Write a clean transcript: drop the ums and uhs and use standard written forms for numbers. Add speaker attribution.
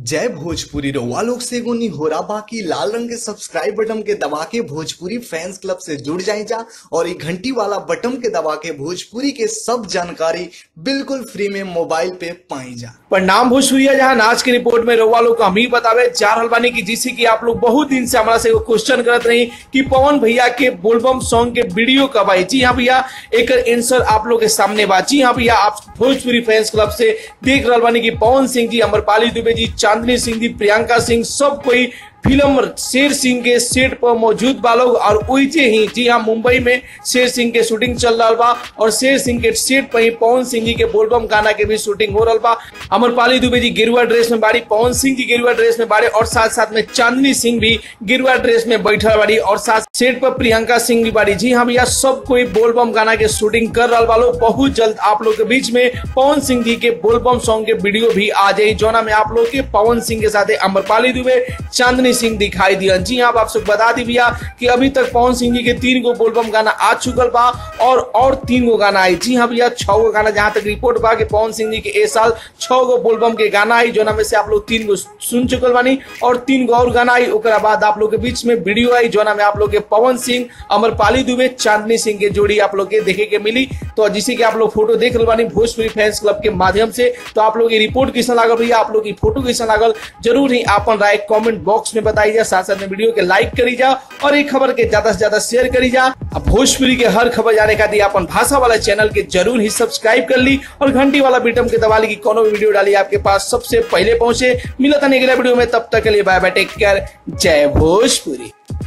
Speaker 1: जय भोजपुरी रउआ लोग से एगो निहोरा बाकी लाल रंग के सब्सक्राइब बटन के दबा के भोजपुरी फैंस क्लब से जुड़ जाए जा और ये घंटी वाला बटन के दबा के भोजपुरी के सब जानकारी बिल्कुल फ्री में मोबाइल पे पाई जा।
Speaker 2: प्रणाम भोजपुरिया, जहां आज की रिपोर्ट में रउआ लोग को हम ही बतावे जा रहल बानी कि जिसे कि आप लोग बहुत दिन से हमारा से क्वेश्चन करत रही कि पवन भैया के बोलबम सॉन्ग के वीडियो कब आई। जी हाँ भैया, एक आंसर आप लोग के सामने बा। जी हाँ भैया, आप भोजपुरी फैंस क्लब से देख रहल बानी कि पवन सिंह जी, अमरपाली दुबे जी, चांदनी सिंह जी, प्रियंका सिंह, सब कोई फिल्म शेर सिंह के सेट पर मौजूद बा लोग। और वैसे ही जी हाँ, मुंबई में शेर सिंह के शूटिंग चल रहा बा और शेर सिंह के सेट पर ही पवन सिंह जी के बोलबम गाना के भी शूटिंग हो रहा बा। अमरपाली दुबे जी गेरुआ ड्रेस में बाड़ी, पवन सिंह जी गेरुआ ड्रेस में बाड़े और साथ साथ में चांदनी सिंह भी गेरुआ ड्रेस में बैठल बाड़ी और साथ सेट पर प्रियंका सिंह भी बाड़ी। जी हाँ भैया, सब कोई बोलबम गाना के शूटिंग कर रहा बा लोग। बहुत जल्द आप लोग के बीच में पवन सिंह जी के बोलबम सॉन्ग के वीडियो भी आ जाये, जोना में आप लोग के पवन सिंह के साथ अमरपाली दुबे, चांदनी सिंह दिखाई दिया। जी हाँ, आप सबको बता दी भैया कि अभी तक पवन सिंह जी के 3 गो बोलबम गाना आ चुकल बा और 3 गो गाना आई। जी हाँ भैया, 6 गो गाना जहां तक रिपोर्ट बा कि पवन सिंह जी के इस साल 6 गो बोलबम के गाना आई, जो में से आप लोग 3 गो सुन चुकल बानी और 3 गो और गाना आई। ओकरा बाद आप लोग के बीच में वीडियो आई, जो में आप लोग के पवन सिंह, अमरपाली दुबे, चांदनी सिंह के जोड़ी आप लोग के देखे के मिली। तो जिसे कि आप लोग फोटो देख रहे बानी भोजपुरी फैंस क्लब के माध्यम से। तो आप लोग ये रिपोर्ट कैसा लागल भैया, आप लोग की फोटो कैसा लागल, जरूर ही अपन राय कमेंट बॉक्स में बताइए। साथ साथ में वीडियो के लाइक करी जा और एक खबर के ज्यादा से ज्यादा शेयर करी जा। अब भोजपुरी के हर खबर जाने खातिर अपन भाषा वाला चैनल के जरूर ही सब्सक्राइब कर ली और घंटी वाला बटन के दबा ली कि कोनो भी वीडियो डाली आपके पास सबसे पहले पहुंचे। मिलता नहीं अगले वीडियो में, तब तक के लिए बाय बाय, टेक केयर, जय भोजपुरी।